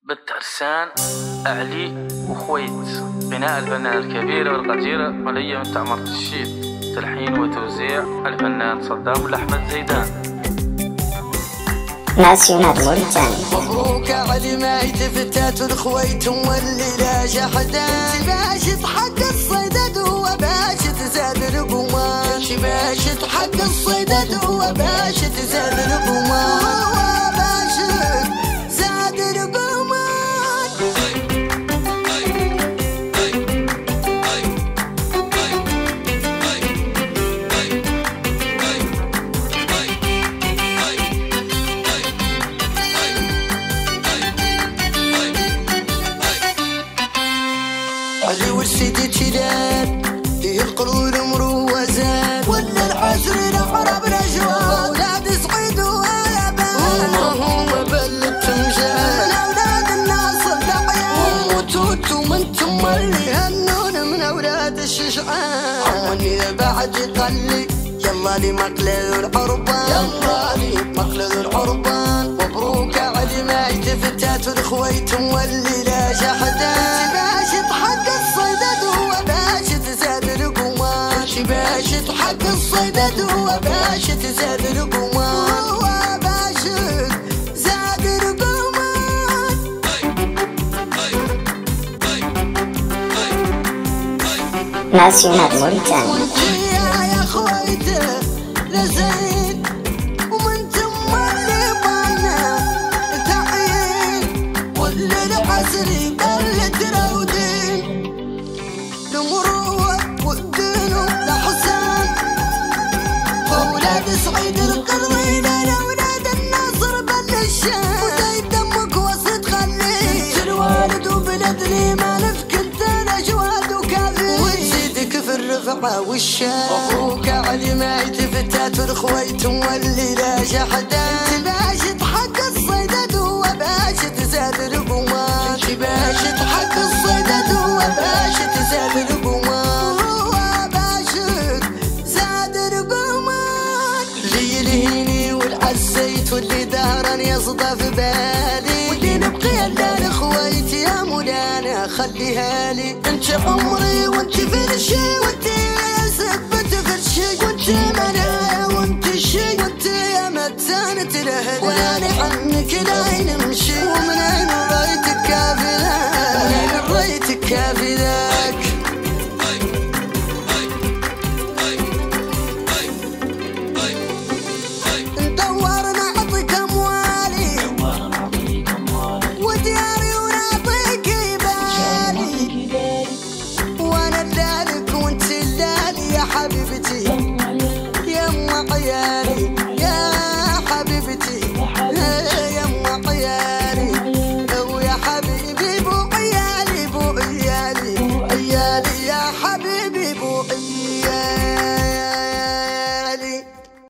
بالترسان أعلي وخويت. غناء الفنان الكبير والقدير ولي من تعمرة الشيد. تلحين وتوزيع الفنان صدام الأحمد زيدان. ناسيونال موريتاني. مبروك علي ما يتفتات الخويت واللي لا جحدان. باش تحقق الصيدد وباش تزاد القمار. باش تحقق الصيدد وباش تزاد القمار. علي والسيدي تشيلان فيه القرون مروزان. ولا العسر العرب رجوان. ولاد سعيد ويابان هم بلد تمجان. اولاد الناصر دعيان وتوت ومن ثم اللي هنون من اولاد الشجعان. عمني بعد يقلي يلا لي مقلد العربان. يلا لي مقلد العربان. مبروك علي ما يتفتات الخويت واللي لا جحدان. باش تحقق الصيدد وباش تزاد القمار. باش تحقق الصيدد وباش تزاد القمار. وباش تزاد القمار. ناسيونال موريتاني. وانت يا خويته لزين ومن ثم اللي بانا تعيين. ولا العسري بل تراودين. المروة والدين والحسن واولاد سعيد القرين. اولاد الناصر بل الشام. وزايد دمك وسط خليل. انت الوالد وبلد لي ما نفك انت الاجواد وكافي. وتزيدك في الرفعه والشام. مبروك علي ما يتفتات الخويت واللي لا جحدان. باش تحقق الصيدد وباش تزاد القمار. باش تحقق الصيدد وباش تزاد القمار. وباش تزاد القمار. اللي يلهيني والعزيت واللي دهرا يصدى في بالي. واللي نبقي الا الخويت يا مولانا خليها لي. انت عمري وانت في الشي وانت سبت في الشي. وانت منايا وانت الشي. وانت يا متانة الاهل. ولا عنك لا نمشي ومن عين